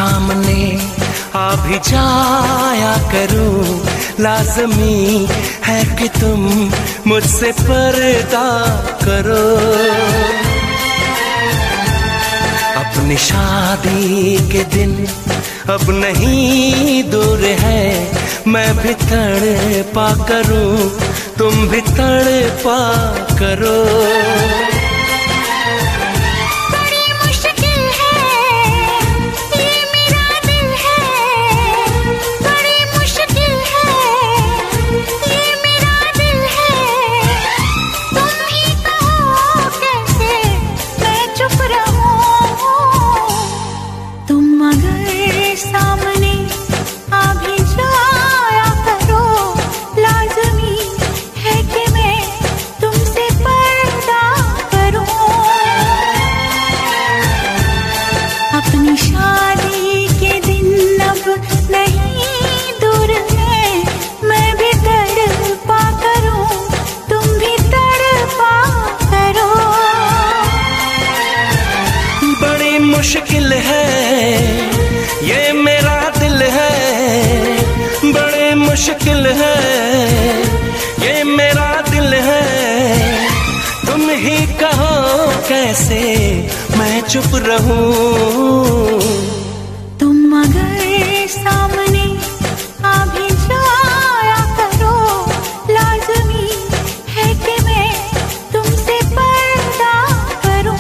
सामने आ भी जाया करूं, लाज़मी है कि तुम मुझसे पर्दा करो। अपनी शादी के दिन अब नहीं दूर है, मैं भी तड़पा करूं, तुम भी तड़पा करो। मुश्किल है ये मेरा दिल है, बड़े मुश्किल है ये मेरा दिल है। तुम ही कहो कैसे मैं चुप रहूं। तुम अगर सामने आ भी जाया करो, लाज़मी है कि मैं तुमसे पर्दा करूं।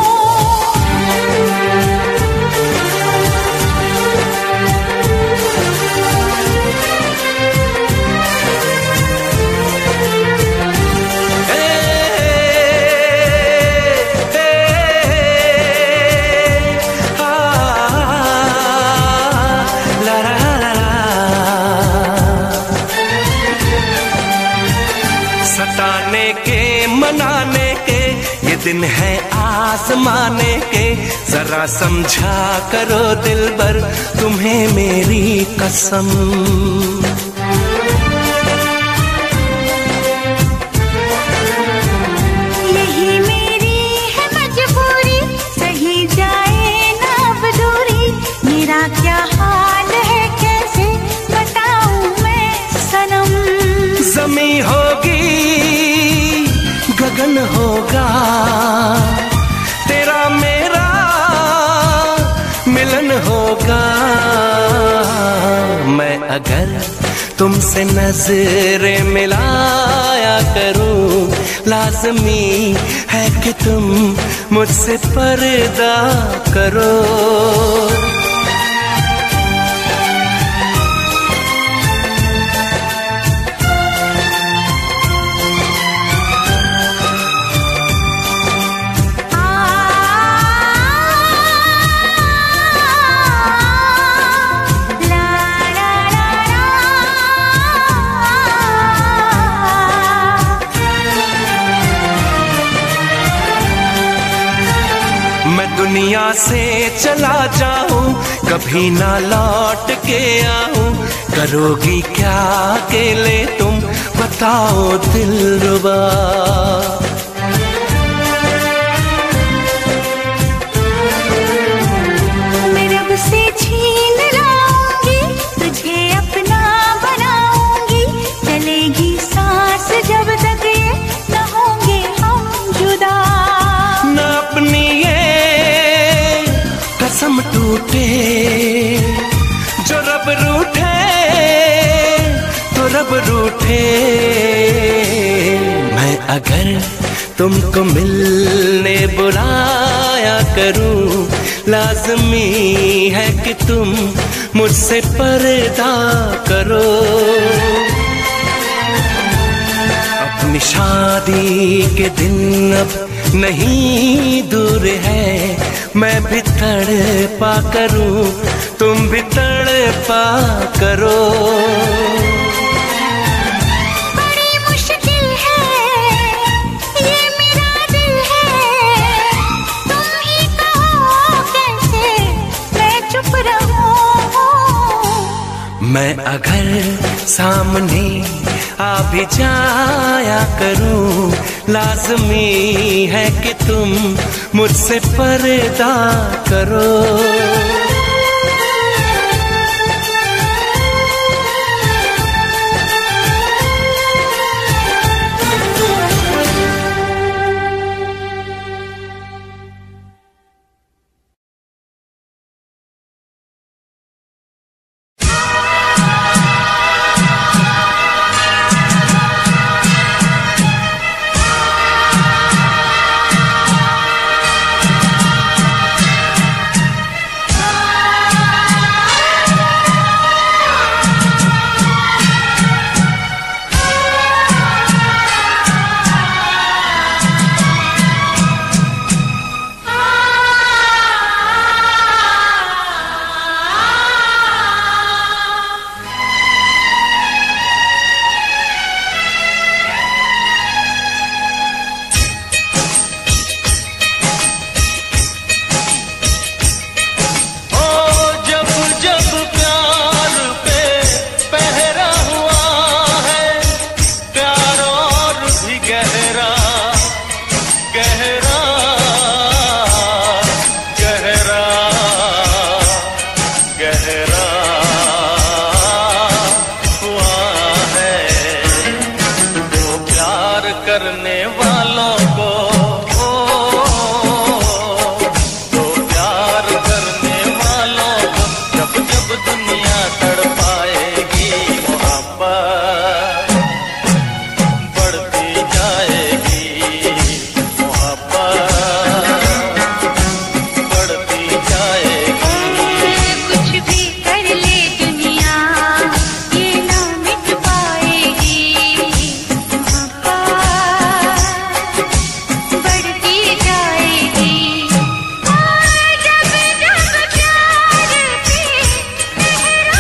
सताने के मनाने के ये दिन है आजमाने के, जरा समझा करो दिलबर तुम्हें मेरी कसम। यही मेरी है मजबूरी, सही जाए ना अब दूरी, मेरा क्या हाल है कैसे बताऊं मैं सनम। ज़मीं होगी गगन होगा, तेरा मेरा मिलन होगा। मैं अगर तुमसे नजरें मिलाया करूं, लाज़मी है कि तुम मुझसे पर्दा करो। दुनिया से चला जाऊं, कभी ना लौट के आऊं, करोगी क्या अकेले तुम बताओ दिलरुबा। मैं रब से छीन लाऊंगी, तुझे अपना बनाऊंगी, चलेगी सांस जब तक ये न होंगे हम जुदा। न अपनी कसम टूटे, जो रब रूठे तो रब रूठे। मैं अगर तुमको मिलने बुलाया करूं, लाज़मी है कि तुम मुझसे पर्दा करो। अपनी शादी के दिन अब नहीं दूर है, मैं भी तड़पा करूं, तुम भी तड़पा करो। बड़ी मुश्किल है ये मेरा दिल है, तुम ही कहो कैसे मैं चुप रहूं। मैं अगर सामने आ भी जाया करूं, लाज़मी है कि तुम मुझसे पर्दा करो। गहरा हुआ है। तो प्यार करने वालों को, तो प्यार करने वालों को जब जब दुनिया तड़पाएगी, मोहब्बत बढ़ती जाएगी, मोहब्बत बढ़ती जाएगी। कुछ भी कर ले दुनिया ये ना मिट पाएगी, मोहब्बत बढ़ती जाएगी। और जब जब प्यार की लहरा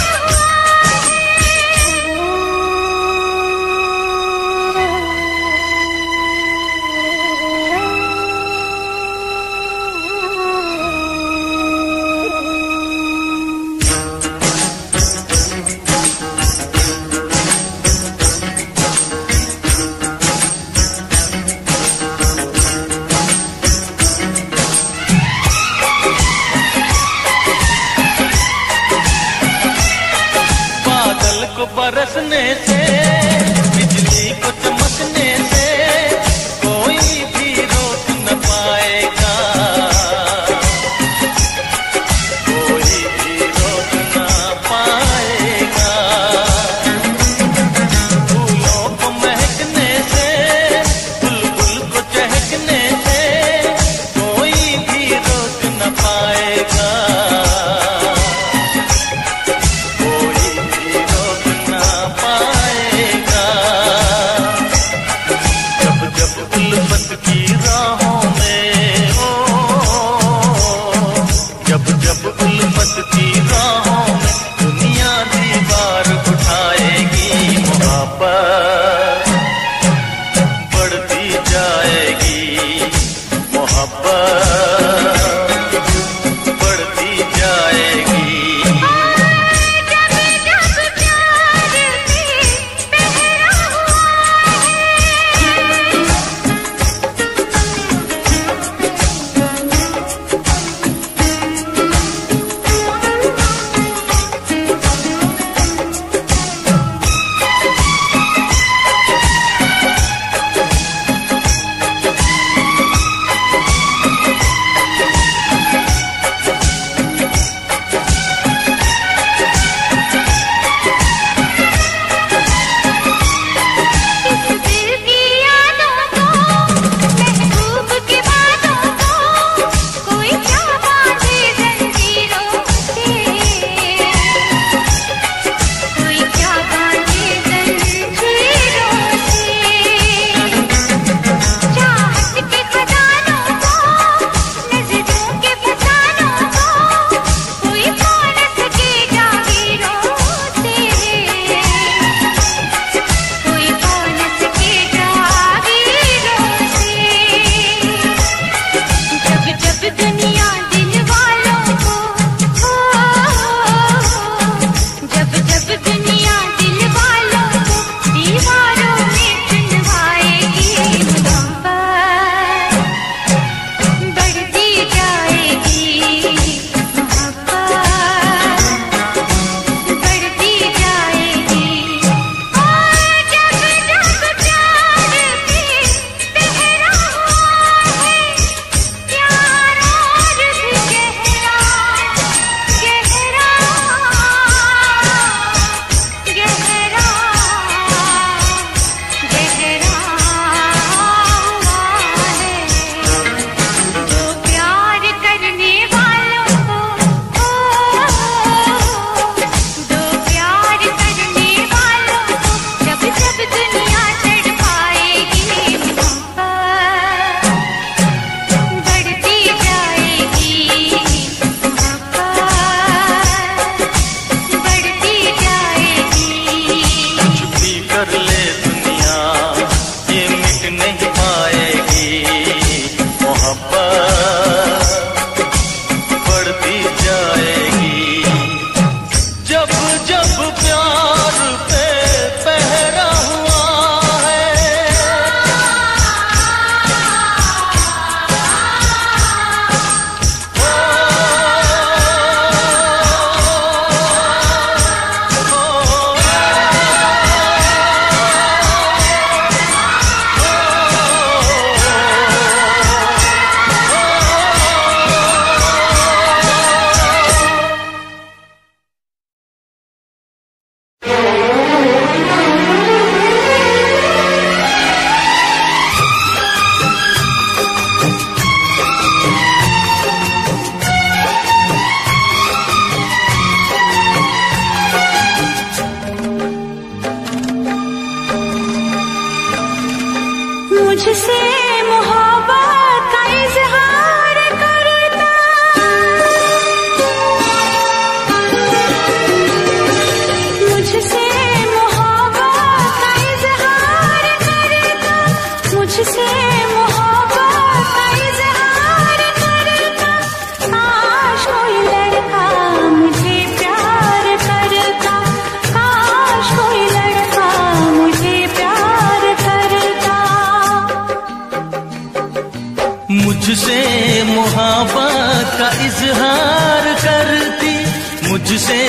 बादल को बरसने से, बिजली को चमकने से कोई भी रोक न पाएगा, कोई भी रोक न पाएगा। फूलों को महकने से, बुलबुल को चहकने से कोई भी रोक न पाएगा, कोई भी रोक न पाएगा।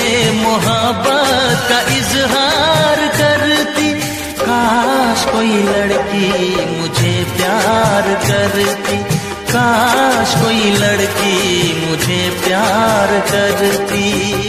मोहब्बत का इजहार करती, काश कोई लड़की मुझे प्यार करती, काश कोई लड़की मुझे प्यार करती।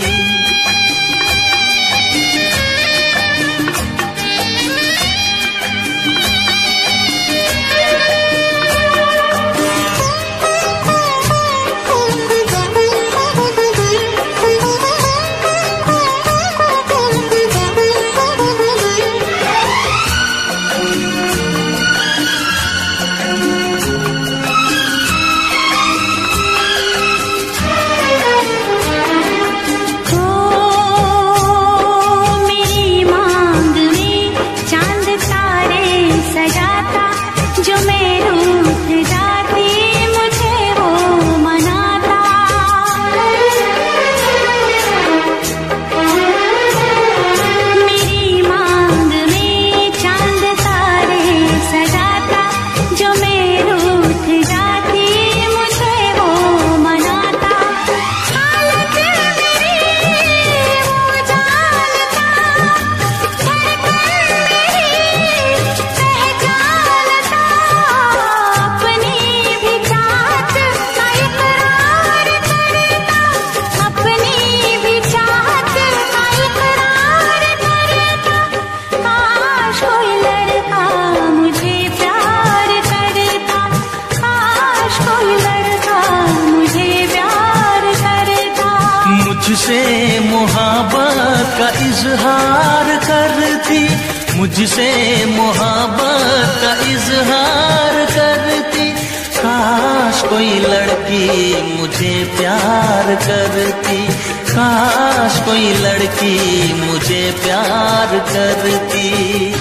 मुझसे मोहब्बत का इजहार करती, मुझसे मोहब्बत का इजहार करती, काश कोई लड़की मुझे प्यार करती, काश कोई लड़की मुझे प्यार करती।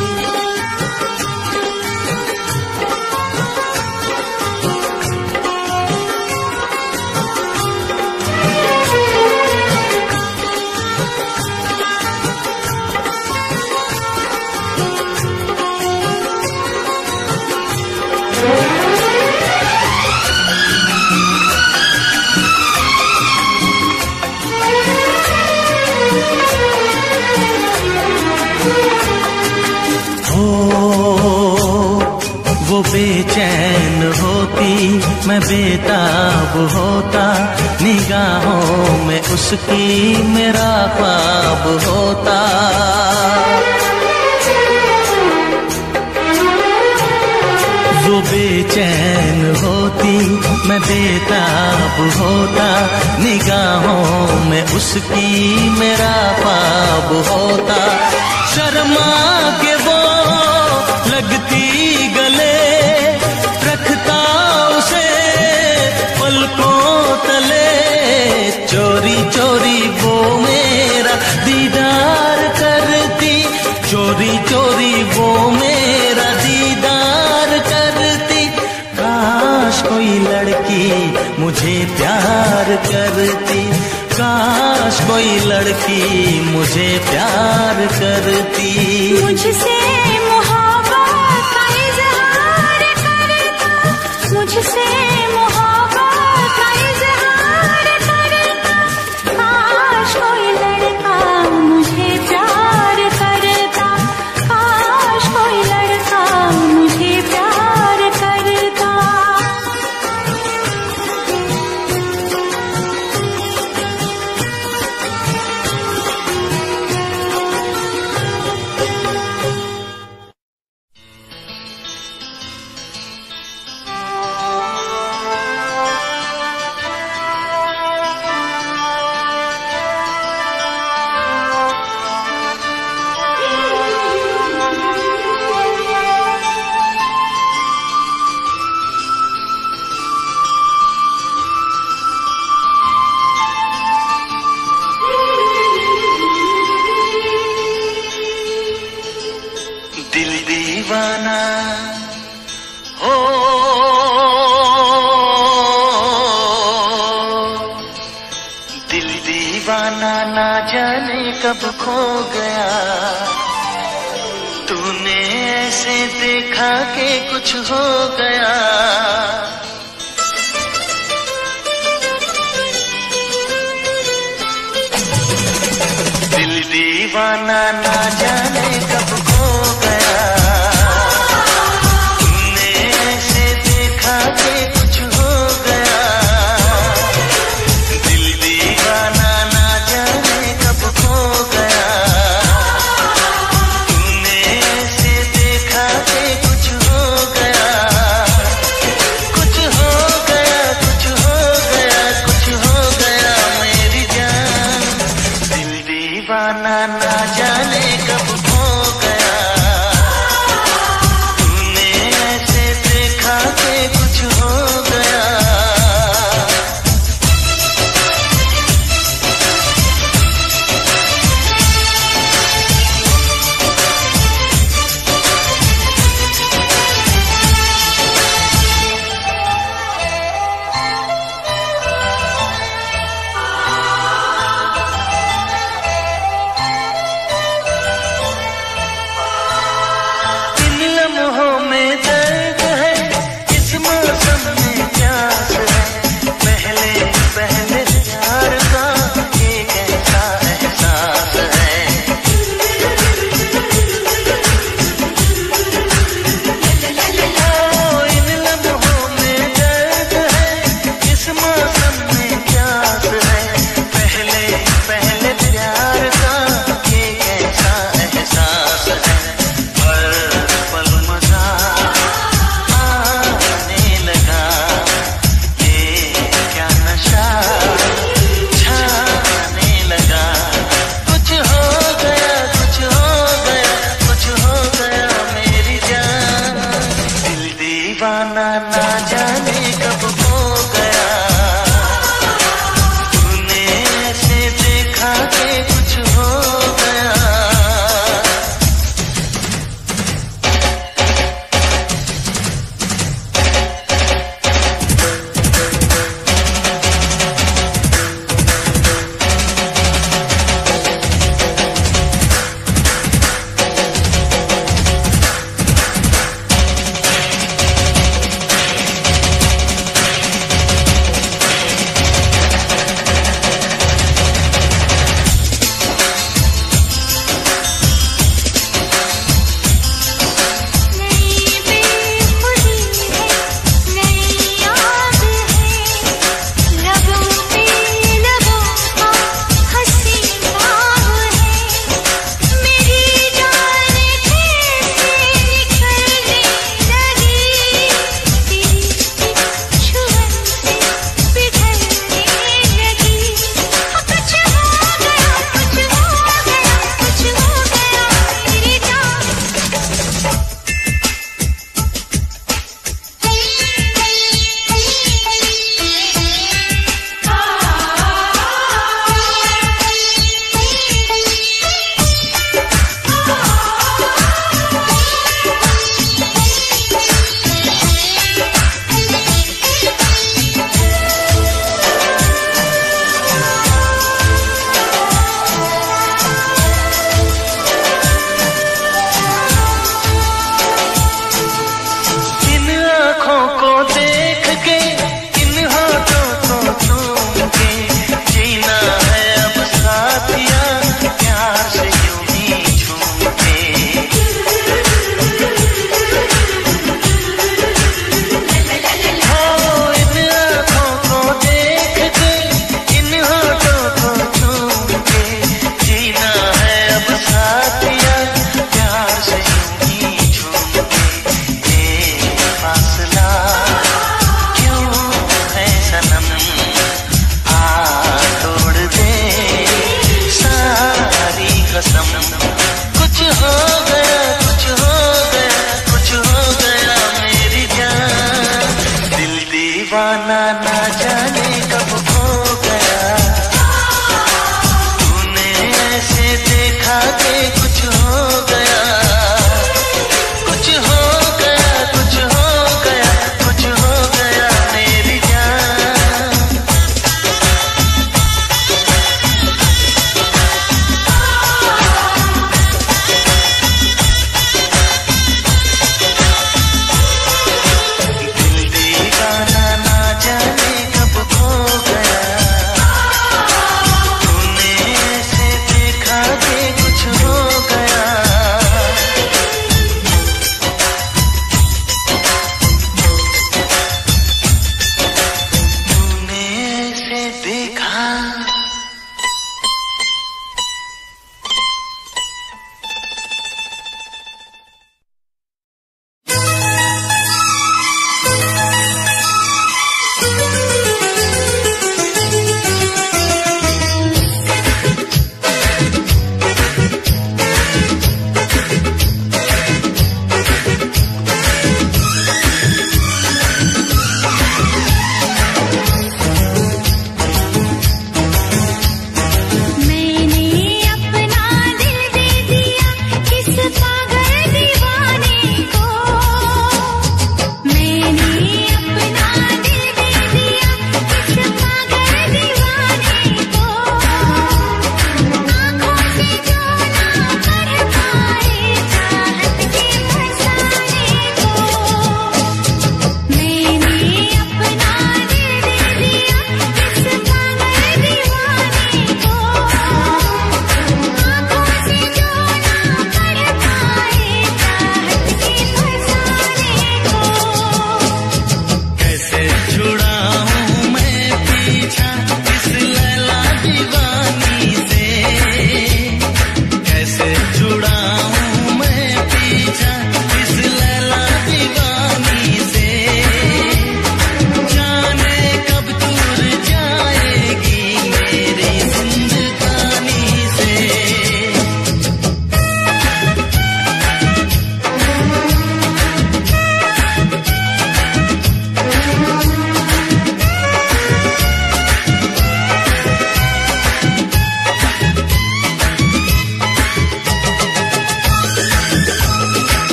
वो बेचैन होती, मैं बेताब होता, निगाहों में उसकी मेरा ख्वाब होता। वो बेचैन होती, मैं बेताब होता, निगाहों में उसकी मेरा ख्वाब होता। शर्मा के वो लगती गले, रखता उसे पलकों तले, चोरी चोरी वो मेरा दीदार करती, चोरी चोरी वो मेरा दीदार करती। काश कोई लड़की मुझे प्यार करती, काश कोई लड़की मुझे प्यार करती। मुझसे मोहब्बत का इजहार करता, मुझसे मोहब्बत का इजहार करता, काश कोई लड़का मुझे प्यार करता, काश कोई लड़का मुझे प्यार करता। दिल दीवाना हो, दिल दीवाना ना जाने कब खो गया, तूने ऐसे देखा कि कुछ हो गया। दीवाना ना जाने कब खो गया, तुमने ऐसे देखा कि कुछ हो गया। दिल दीवाना ना जाने कब खो गया, तुमने ऐसे देखा कि कुछ हो गया। कुछ हो गया, कुछ हो गया, कुछ हो गया मेरी जान। दिल दीवाना ना जाने कब खो गया, तुमने ऐसे देखा कि कुछ हो गया। इन लम्हों में दर्द है, इस मौसम में प्यास है, पहले पहले प्यार का ये कैसा एहसास है। ओ इन लम्हों में दर्द है, इस मौसम में प्यास है, पहले पहले प्यार का ये कैसा एहसास है। हर पल मजा आने लगा, ये क्या नशा छाने लगा। कुछ हो गया, कुछ हो गया, कुछ हो गया मेरी जान। दिल दीवाना ना जाने कब खो गया, तूने ऐसे देखा कि कुछ हो गया।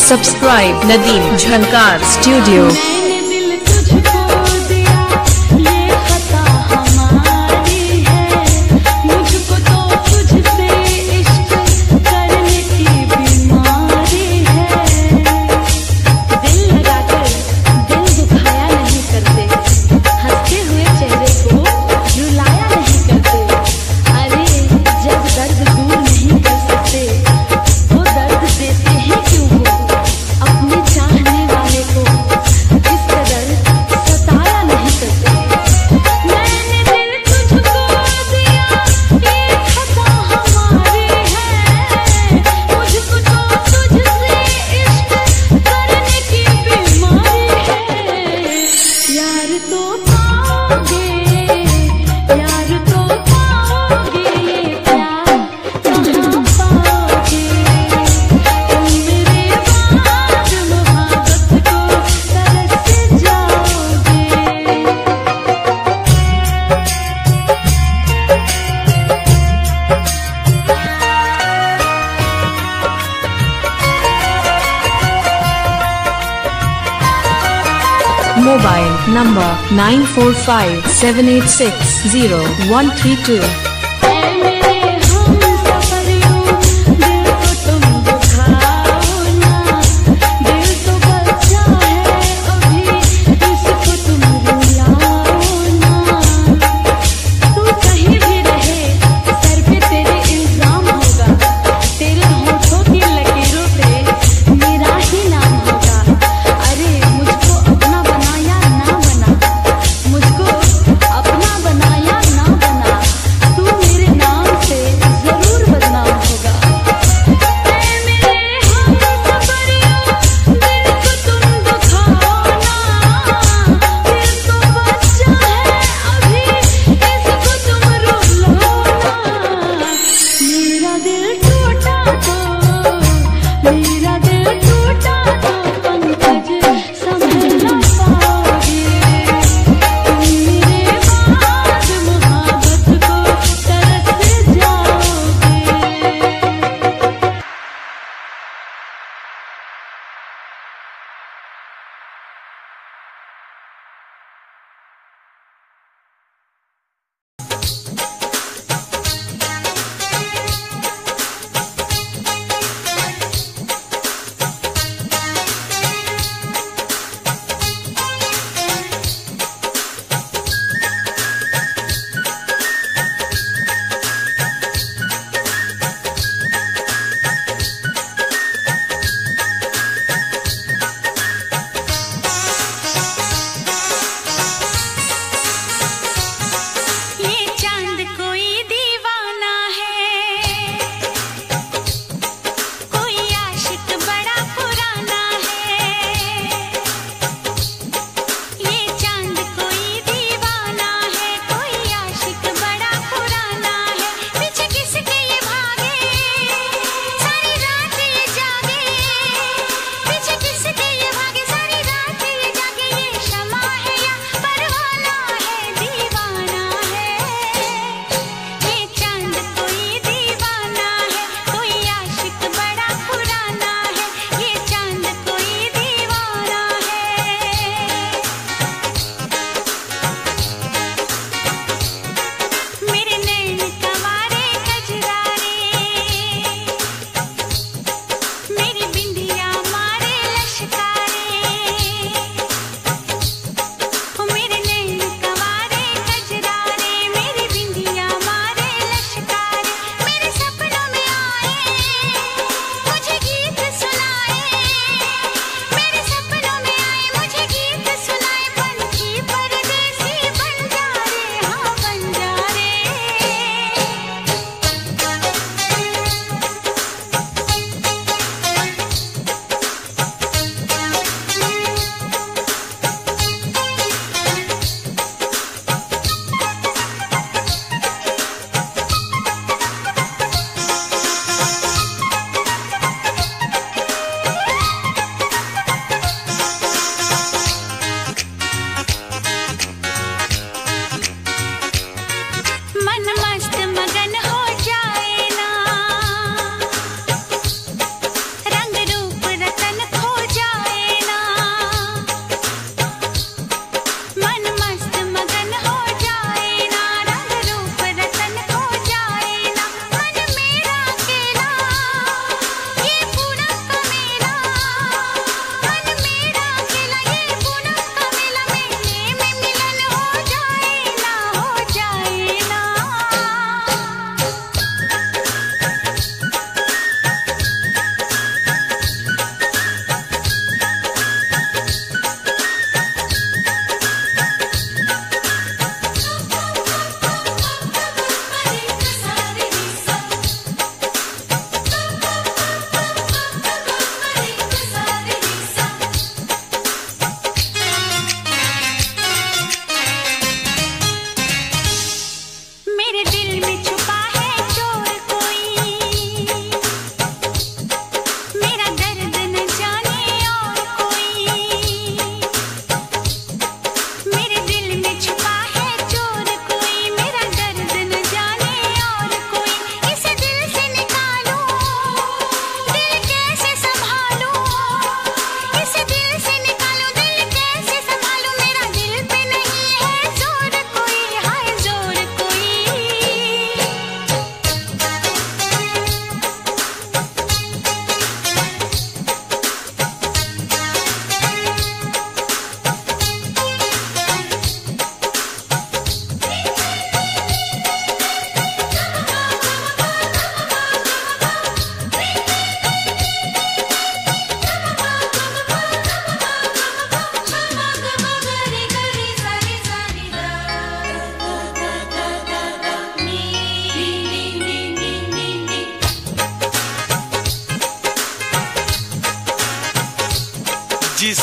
Subscribe Nadeem Jhankar Studio. Mobile number 9457860132. तू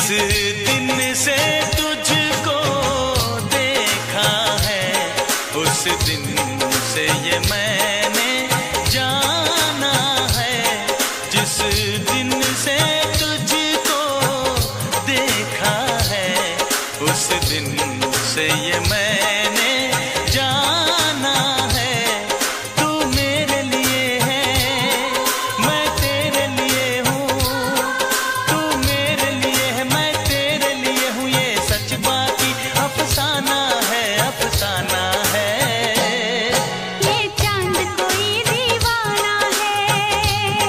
दिन से तुझको देखा है, उस दिन से ये मैंने जाना है। जिस दिन से तुझको देखा है, उस दिन से ये मैंने जाना है। तू मेरे लिए है, मैं तेरे लिए हूँ। तू मेरे लिए है, मैं तेरे लिए हूँ। ये सच बाकी अफसाना है, अफसाना है। ये चांद कोई दीवाना है,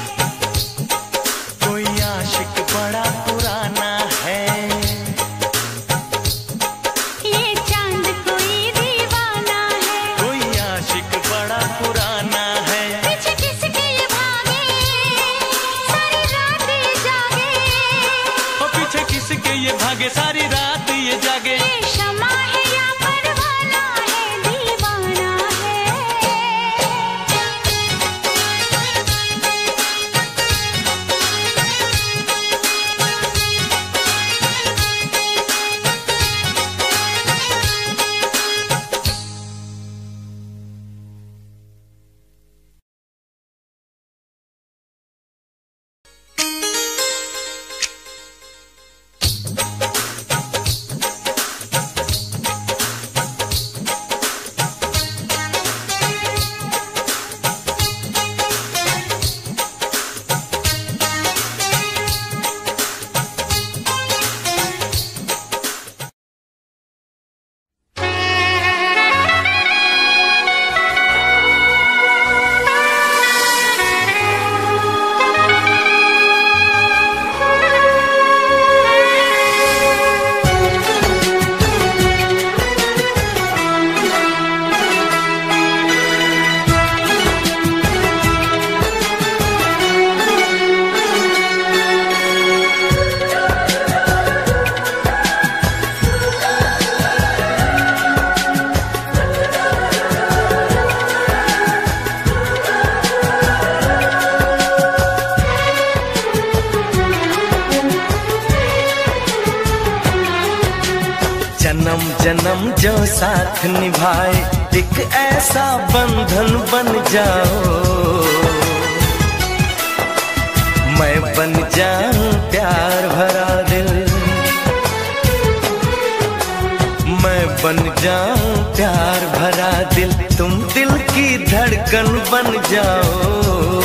कोई आशिक बड़ा पुराना है। ये चांद कोई दीवाना है। कोई आशिक बड़ा पुराना है। पीछे किसके ये भागे, सारी रात ये जागे। और पीछे किसके ये भागे, सारी रात ये जागे। ये शमा है या परवाना है, दीवाना है। जन्म जन्म जो साथ निभाए, एक ऐसा बंधन बन जाओ। मैं बन जाऊं प्यार भरा दिल, मैं बन जाऊं प्यार भरा दिल। तुम दिल की धड़कन बन जाओ,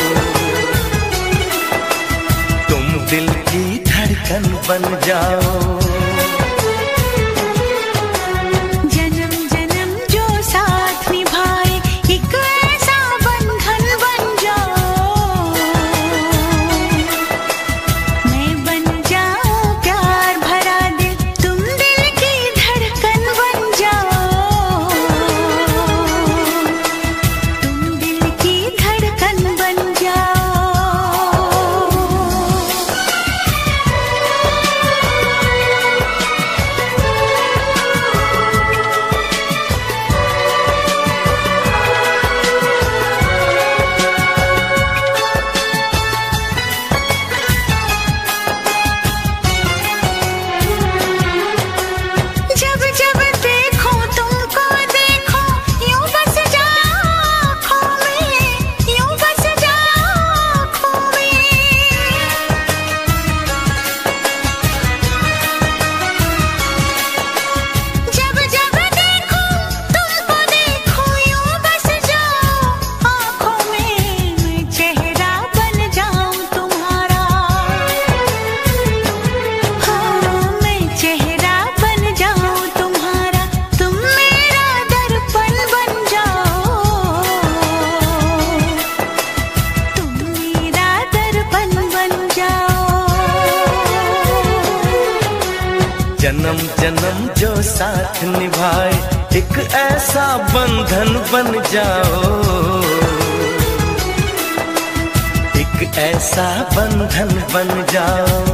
तुम दिल की धड़कन बन जाओ। जन्म जन्म जो साथ निभाए, एक ऐसा बंधन बन जाओ। मैं बन जाऊं प्यार भरा दिल, तुम दिल की धड़कन बन जाओ। तुम दिल की धड़कन बन जाओ। जब जब देखो तुमको देखो, यूं बस जाओ आँखों में, यूं बस जाओ आँखों में। जब जब देखो तुमको देखो, यूं बस जाओ आँखों में। मैं चेहरा बन जाऊं तुम्हारा, हाँ मैं चेहरा बन जाऊं तुम्हारा। तुम मेरा दर्पण बन जाओ, तुम मेरा दर्पण बन जाओ। जन्म जन्म जो साथ निभाए, एक ऐसा बंधन बन जाओ। एक ऐसा बंधन बन जाओ।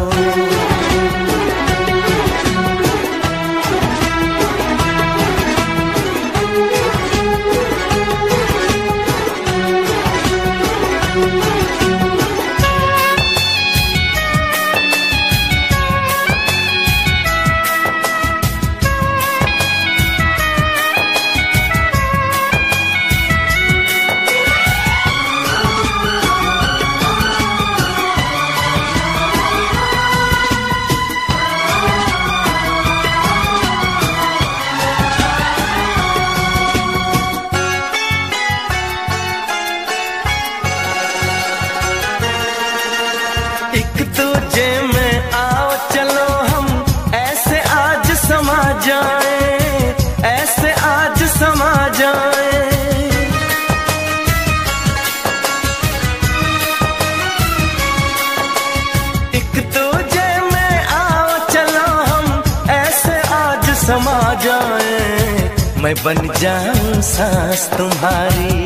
मैं बन जाऊं सांस तुम्हारी।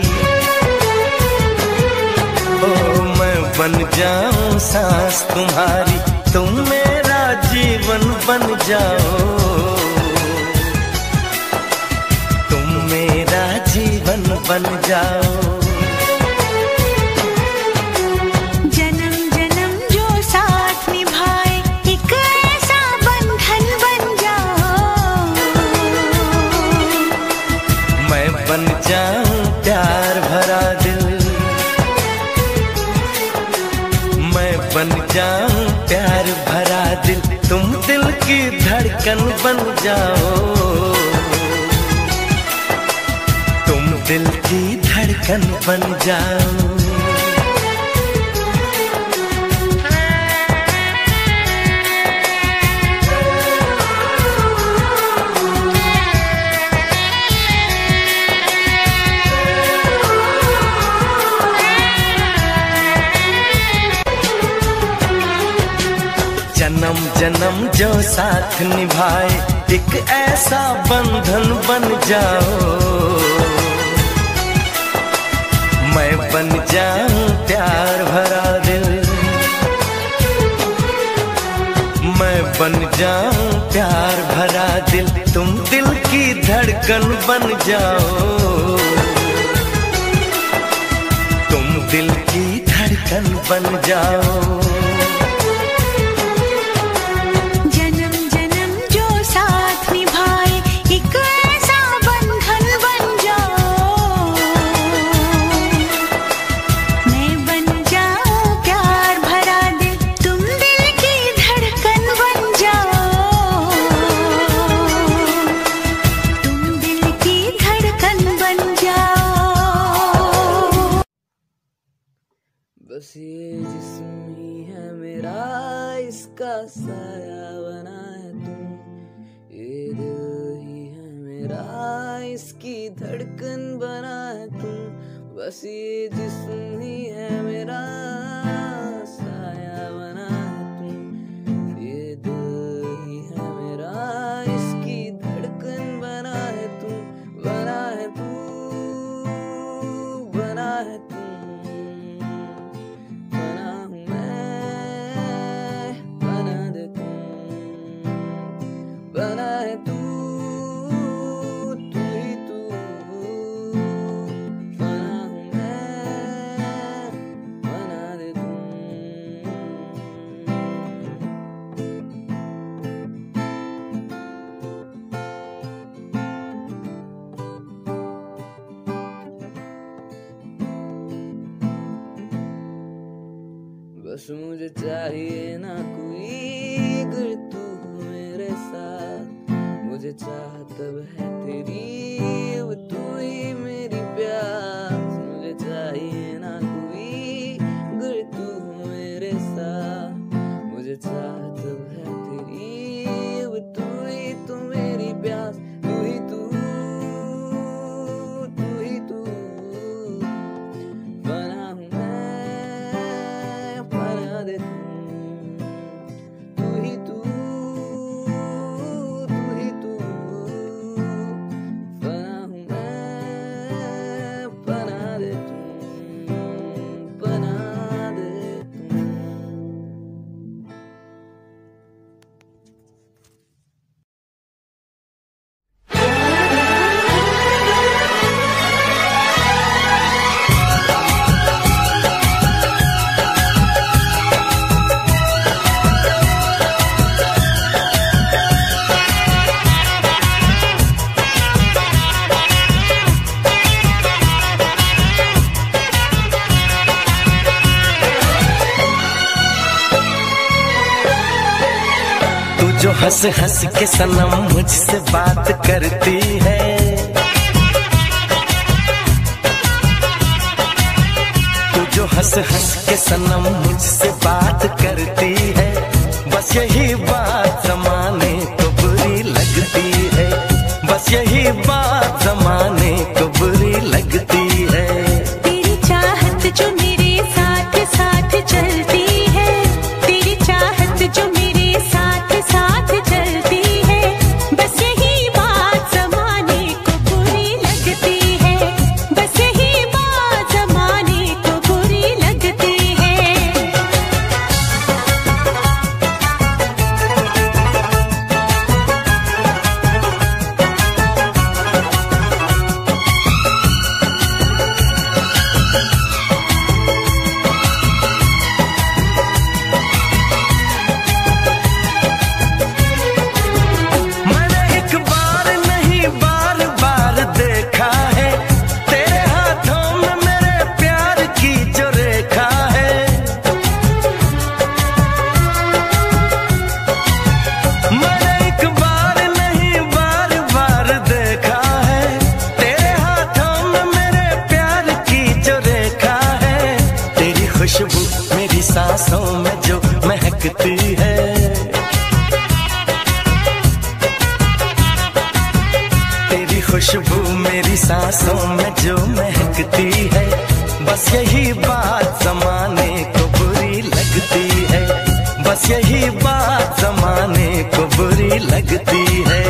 ओ मैं बन जाऊं सांस तुम्हारी, तुम मेरा जीवन बन जाओ, तुम मेरा जीवन बन जाओ। जन्म जन्म जो साथ निभाए एक ऐसा बंधन बन जाओ, मैं बन जाऊं प्यार भरा दिल, मैं बन जाऊं प्यार भरा दिल, तुम दिल की धड़कन बन जाओ, तुम दिल की धड़कन बन जाओ। जन्म जन्म जो साथ निभाए एक ऐसा बंधन बन जाओ, मैं बन जाऊं प्यार भरा दिल, मैं बन जाऊं प्यार भरा दिल, तुम दिल की धड़कन बन जाओ, तुम दिल की धड़कन बन जाओ। बस ये जिस्म ही है मेरा, इसका साया बना है तुम, ये दिल ही है मेरा, इसकी धड़कन बना है तुम। बस ये जिस्म ही है मेरा, साया बना है तुम, ये दिल ही है मेरा, इसकी धड़कन बना है तुम, बना है तू, बना है तू, बना है तू, तू ही तू, बना हूँ मैं, बना दे तू। बस मुझे चाहिए ना कोई, अगर तू मेरे साथ, मुझे चाह तब है तेरी, अब तू ही मेरी प्यास। मुझे चाहिए ना कोई, अगर तू मेरे साथ, मुझे चाह तब है तेरी, अब तू ही तो मेरी प्यास, तू ही तू, तू ही तू, बना हूँ मैं, बना दे तू, तू ही तू, जो हंस हंस के सनम मुझसे बात करती है, तू जो हंस हंस के सनम मुझसे बात करती है, बस यही बात जमाने को बुरी लगती है, बस यही बात जमाने को बुरी लगती है। तेरी चाहत जो मेरे साथ साथ चलती है, तेरी चाहत जो मेरे साथ साथ चलती है, बस यही बात जमाने चमकती है। तेरी खुशबू मेरी सांसों में जो महकती है, बस यही बात ज़माने को बुरी लगती है, बस यही बात ज़माने को बुरी लगती है।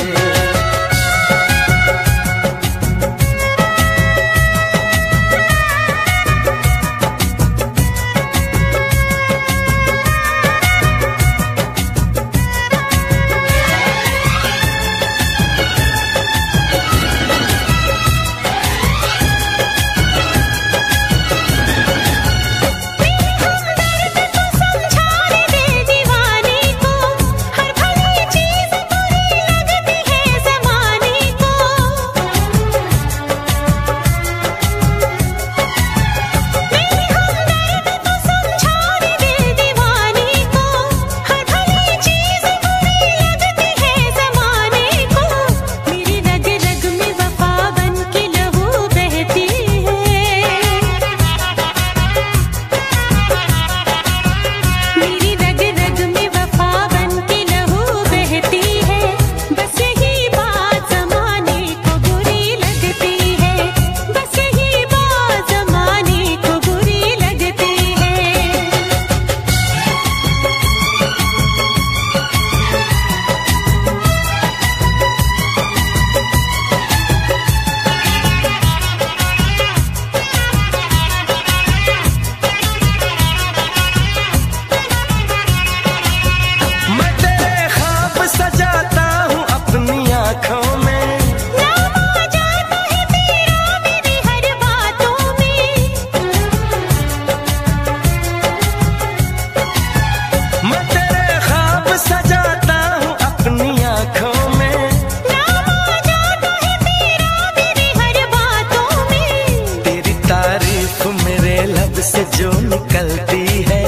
से जो निकलती है,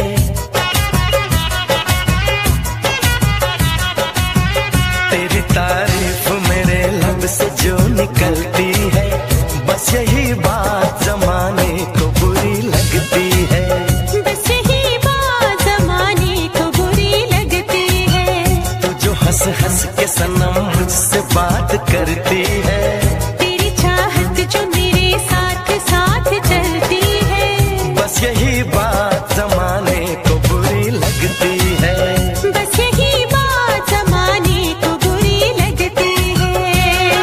तेरी तारीफ मेरे लब से जो निकलती है, बस यही बात ज़माने को बुरी लगती है, बस यही बात ज़माने को बुरी लगती है। तू जो हंस हंस के सनम मुझसे बात करती है, तेरी चाहत जो मेरे साथ साथ चलती है, बस यही बात ज़माने को बुरी लगती है, बस यही बात ज़माने को बुरी लगती है।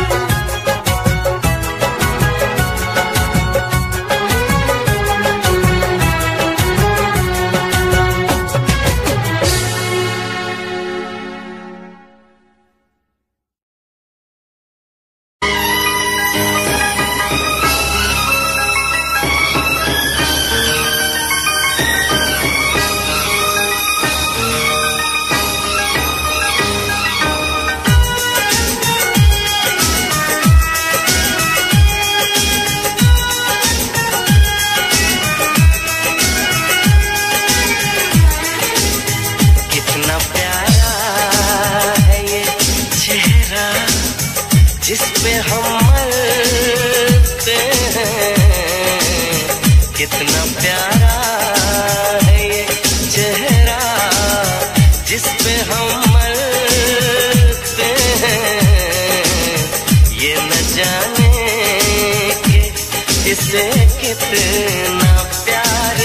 कितना प्यारा है ये चेहरा जिस पे हम मरते हैं, कितना प्यारा है ये चेहरा जिस पे हम मरते हैं, ये न जाने कि इसे कितना प्यार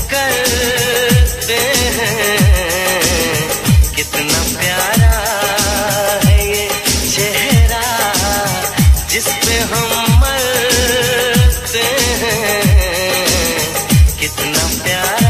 करते हैं, कितना प्यारा है ये चेहरा जिस पे हम मरते हैं, कितना प्यारा।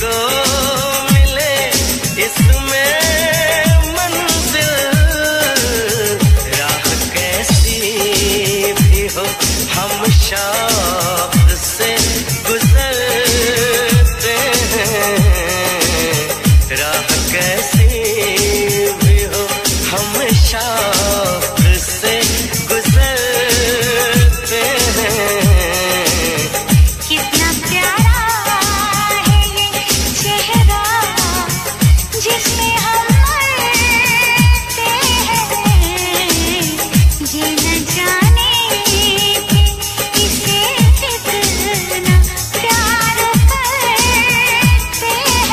को मिले इसमें मंजिल, राह कैसी भी हो हम शौक से गुजरते हैं, राह कैसी भी हो हम शौक से गुजरते हैं। कितना प्यारा है ये चेहरा जिसमें हम मरते हैं, ये न जाने कि इसे कितना प्यार करते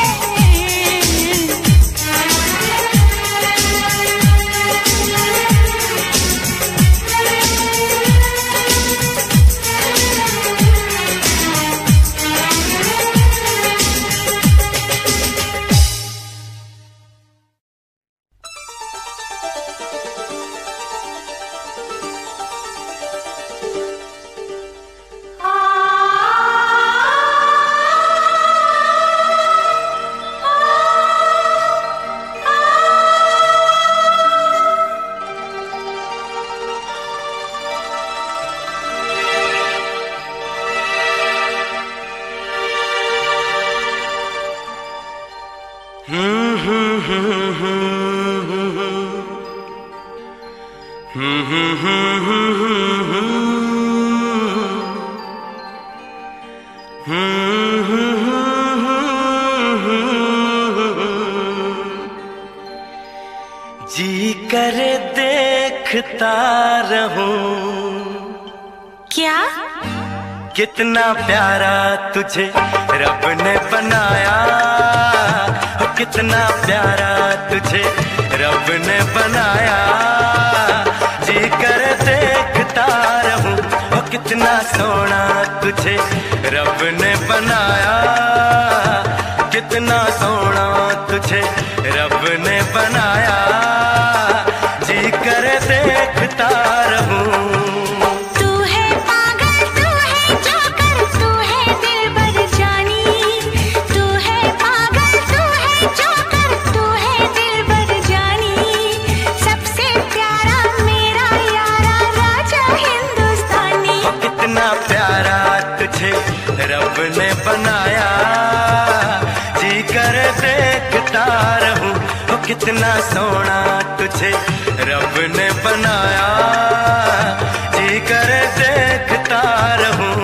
जी करे देखता रहूं क्या? कितना प्यारा तुझे रब ने बनाया, हो कितना प्यारा तुझे रब ने बनाया। जी कर देखता रहूं, हो कितना सोना तुझे रब ने बनाया, कितना सोना तुझे रब ने बनाया। जी कर देखता रहूं। तू है पागल, तू है जोकर, तू है दिलबर जानी। तू है पागल, तू है जोकर, तू है दिलबर जानी। सबसे प्यारा मेरा यारा राजा हिंदुस्तानी। हो कितना प्यारा तुझे रब ने बनाया। जी कर देखता रहूं, हो कितना सोना तुझे रब ने बनाया। जी कर देखता रहूं।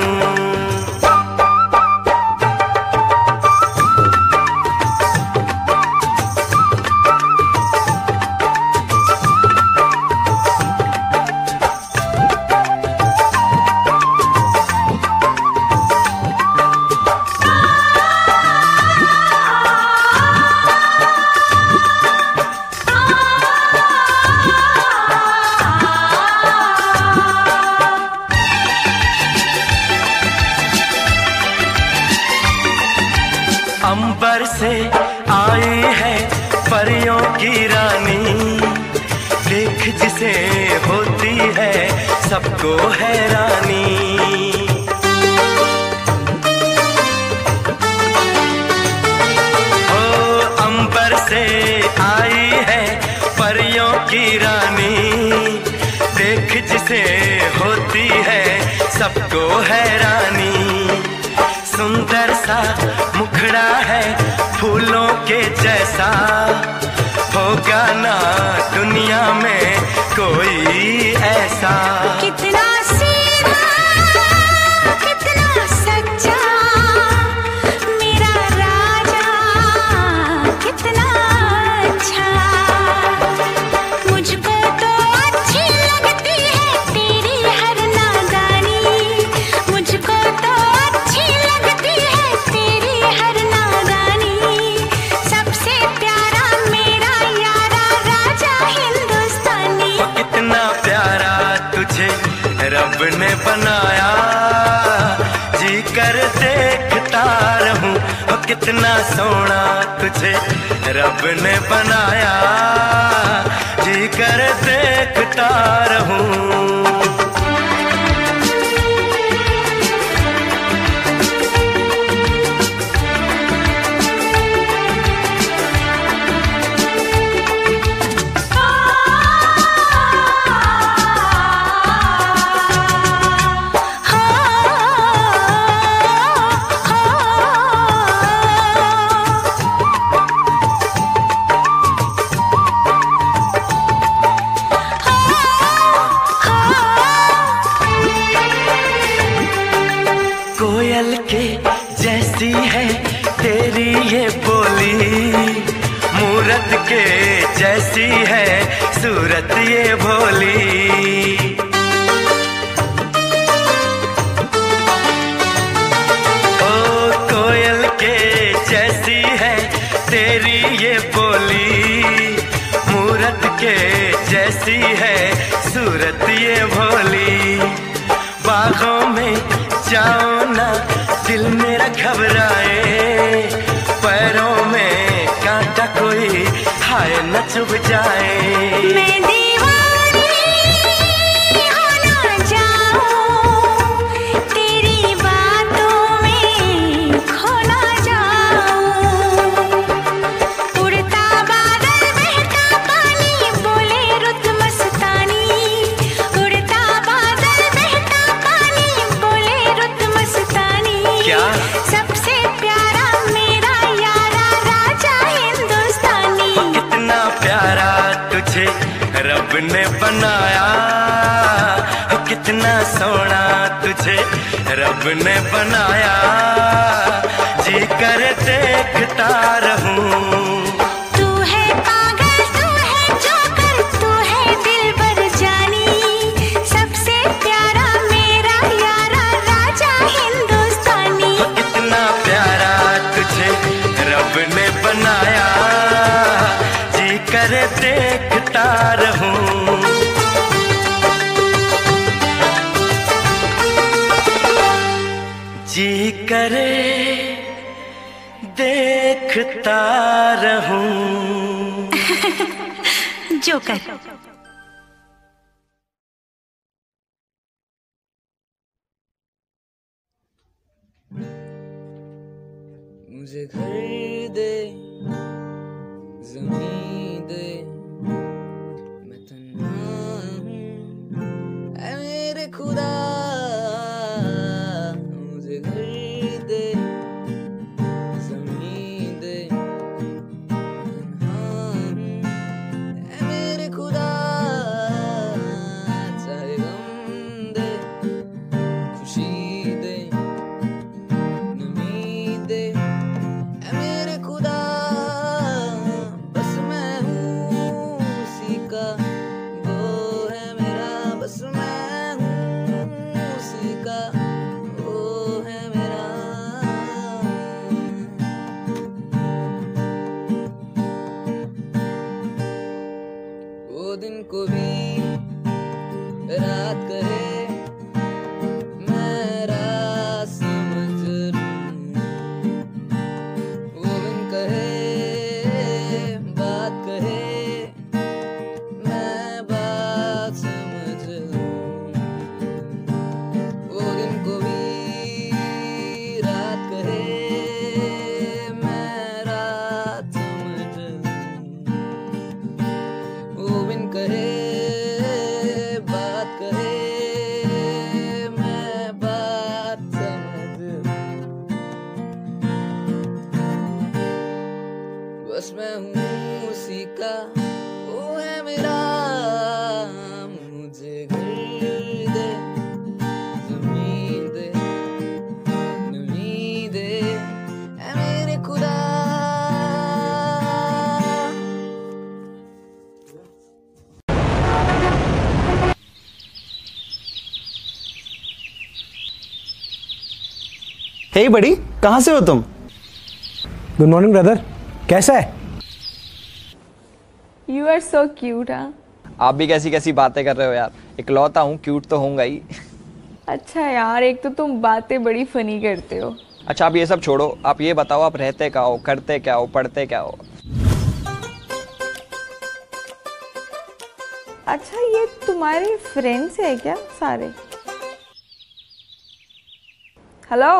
अंबर से आई है परियों की रानी, देख जिसे होती है सबको हैरानी। ओ अंबर से आई है परियों की रानी, देख जिसे होती है सबको हैरानी। सुंदर सा मुखड़ा है फूलों के जैसा, होगा ना दुनिया में कोई ऐसा। कितना सीधा, कितना सच्चा मेरा राजा, कितना अच्छा। मुझको तो अच्छी लगती है तेरी हर नादानी। मुझको तो अच्छी लगती है तेरी हर नादानी। सबसे प्यारा मेरा यारा राजा हिंदुस्तानी। वो कितना प्यारा तुझे रब ने बनाया। जी कर देखता रहूं, वो कितना सोना तुझे रब ने बनाया। जी कर देखता रहूं। है तेरी ये बोली, मूरत के जैसी है सूरत ये भोली। ओ कोयल के जैसी है तेरी ये बोली, मूरत के जैसी है सूरत ये भोली। बागों में जाओ ना दिल मेरा घबराए, पैरों में कांटा कोई हाय न चुभ जाए। मैं दीवानी हो ना जाऊं, तेरी बातों में खो ना जाऊं। उड़ता बादल बहता पानी बोले रुत मस्तानी, उड़ता बादल बहता पानी बोले रुत मस्तानी। क्या? सबसे प्यारा मेरा यारा राजा हिंदुस्तानी। कितना प्यारा तुझे रब ने बनाया, कितना सोना तुझे रब ने बनाया, जी कर देखता रहूं। तू है पागल तू है जोकर तू है दिलबर जानी, सबसे प्यारा मेरा यारा राजा हिंदुस्तानी। कितना प्यारा तुझे रब ने बनाया, जी कर देखता रहूं। जी करे देखता रहूं। जोकर। मुझे घर दे ज़मीन दे, मैं तन्हा हूँ ऐ मेरे खुदा। मुझे घर दे ज़मीन दे, तन्हा हूँ ऐ मेरे खुदा। चाहे गम दे खुशी दे नमी दे ऐ मेरे खुदा, बस मैं हूँ उसी का वो है मेरा, बस मैं हूँ उसी का वो है मेरा। वो दिन को भी रात कहे मैं रात समझ लूं, वो दिन कहे बात कहे मैं बात समझ लूं। वो दिन को भी रात कहे मैं रात समझ लूं, वो दिन कहे बात कहे मैं बात समझ लूं। बस मैं हूँ उसी का वो है मेरा। मुझे घर दे ज़मीन दे नमी दे ऐ मेरे खुदा। हे बड़ी, कहाँ से हो तुम? गुड मॉर्निंग ब्रदर, कैसा है? You are so cute. हाँ आप भी कैसी कैसी बातें कर रहे हो यार, इकलौता हूँ, क्यूट तो होऊंगा ही। अच्छा यार, एक तो तुम बातें बड़ी फनी करते हो। अच्छा आप ये सब छोड़ो, आप ये बताओ आप रहते क्या हो, करते क्या हो, पढ़ते क्या हो? अच्छा ये तुम्हारे फ्रेंड्स है क्या सारे? हेलो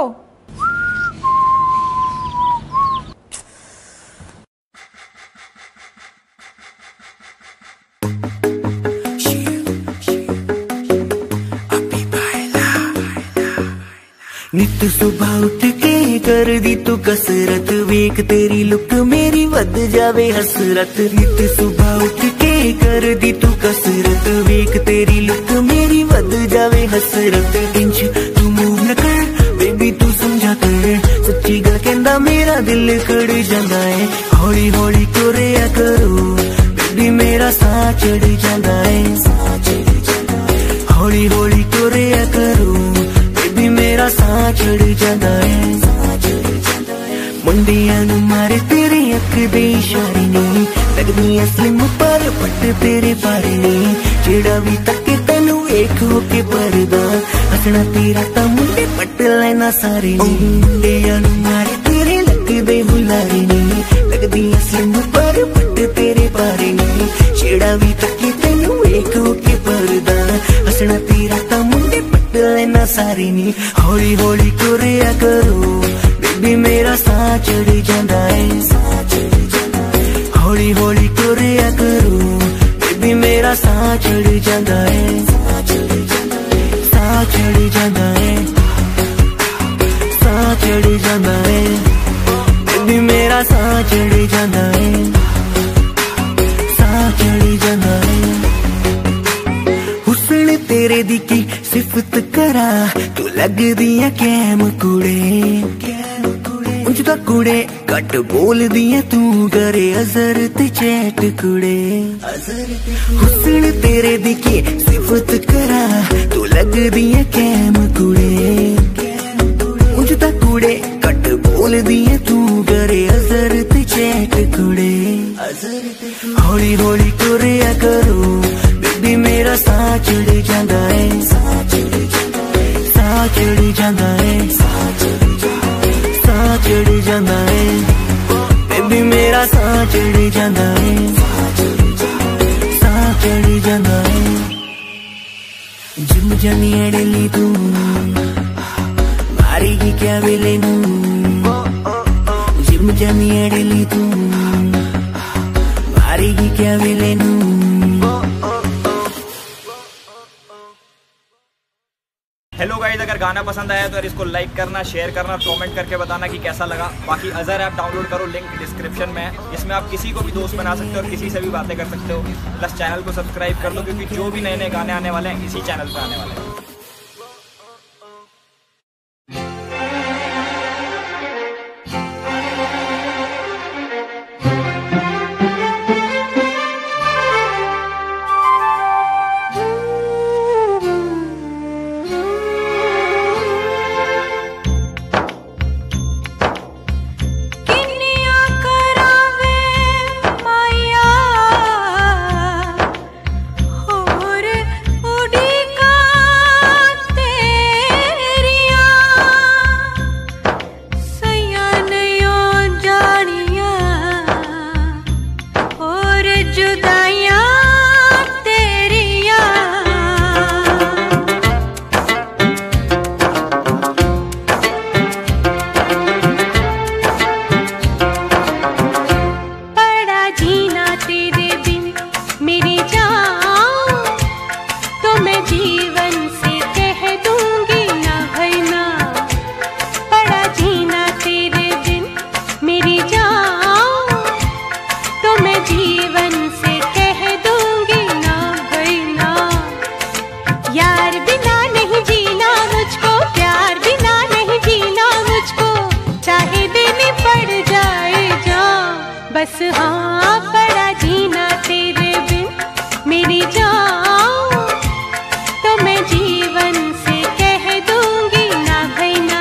नित सुबह उठ के कर दी तू कसरत, वेख तेरी लुक मेरी वध जावे हसरत। नित सुबह उठ के कर दी तू कसरत, वेख तेरी लुक मेरी वध जावे हसरत। इंच तू मूव न कर बेबी तू समझा कर, सच्ची गल के कहंदा मेरा दिल कड़ जांदा है, हौली हौली तुरिया करो बेबी मेरा साह चढ़ जांदा है, हौली हौली तुरिया करो बेबी मेरा साह चढ़ जांदा है। मुंडियां नू मारे तेरे अख दे इशारे नी, लगदी स्लिम पर पट तेरे बारे नी, जेड़ा भी तके तेनू वेख होके परदा, हसना तेरा ता मुंडे पट लेना सारे नी। मुंडियां नू मारे तेरे लगदे हुलारे नी, लगदी स्लिम पर पट तेरे बारे नी, जेड़ा भी तके तेनू वेख होके परदा, हसना तेरा ता मुंडे पट लेना सारे नी। हौली हौली तुरिया करो बेबी मेरा साह चढ़ जांदा है, हौली हौली तुरिया करो बेबी मेरा साह चढ़ जांदा है, साह चढ़ जांदा है, साह चढ़ जांदा है बेबी मेरा साह चढ़ जांदा है, साह चढ़ जांदा है। हुस्न तेरे दी की सिफत करा तू लगदी है कैम कुड़े, उंज दा कुड़े घट बोल दिया तू करे अजर ते चैट कुड़े। हुस्न तेरे दी की सिफत करा तू लगदी है कैम कुड़े, उंज दा कुड़े घट बोल दिया तू करे अजर ते चैट कुड़े। हौली हौली तुरिया करो बेबी मेरा साह चढ़ जांदा है, साह चढ़ जांदा है, साह चढ़ जांदा है बेबी मेरा साह चढ़ जांदा है, साह चढ़ जांदा है। जिम जानी अड़ली तू मारेगी क्या वेले नू, जिम जानी अड़ली तू मारेगी क्या वेले नू। हेलो गाइस, अगर गाना पसंद आया तो यार इसको लाइक करना, शेयर करना, कमेंट करके बताना कि कैसा लगा। बाकी अजहर ऐप डाउनलोड करो, लिंक डिस्क्रिप्शन में है। इसमें आप किसी को भी दोस्त बना सकते हो और किसी से भी बातें कर सकते हो। प्लस चैनल को सब्सक्राइब कर लो क्योंकि जो भी नए नए गाने आने वाले हैं इसी चैनल पे आने वाले हैं। बस हाँ पड़ा जीना तेरे बिन मेरी जान, तो मैं जीवन से कह दूंगी ना भाई ना।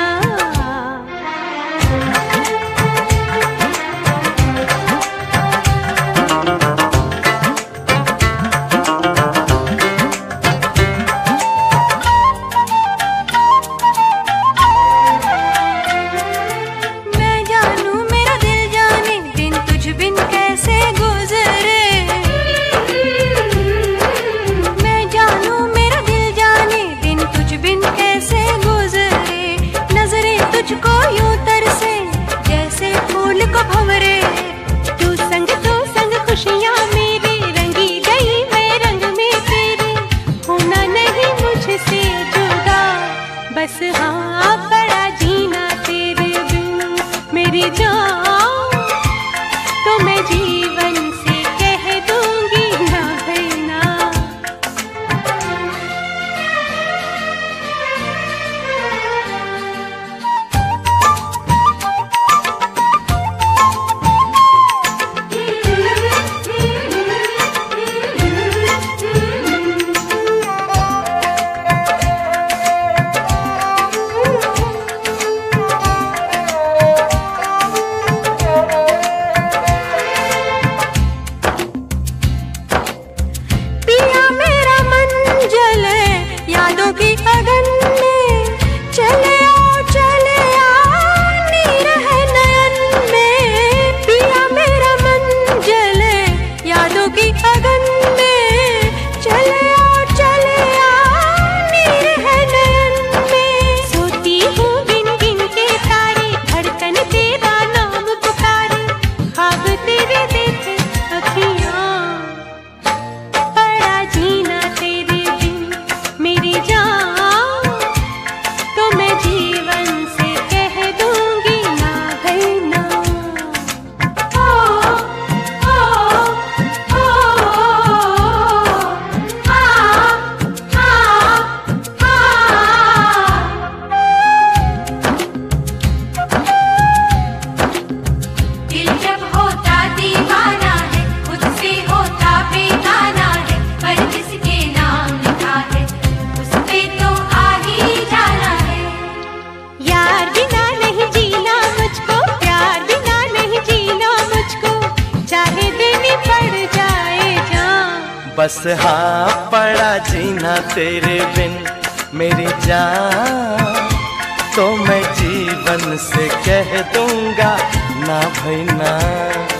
मैं जानू मेरा दिल जाने दिन तुझ बिन कैसे गुजरे, मैं जानू मेरा दिल जाने दिन तुझ बिन कैसे गुजरे। नजरें तुझको यूं तरसे जैसे फूल को भंवरे, तू संग खुशियां मेरी रंगी गई मैं रंग में तेरे, होना नहीं मुझसे जुदा। बस हाँ पड़ा जीना तेरे बिन मेरी जान, तो मैं जीवन से कह दूंगी ना भाई ना। बस हाँ पड़ा जीना तेरे बिन मेरी जान, तो मैं जीवन से कह दूंगा ना भाई ना।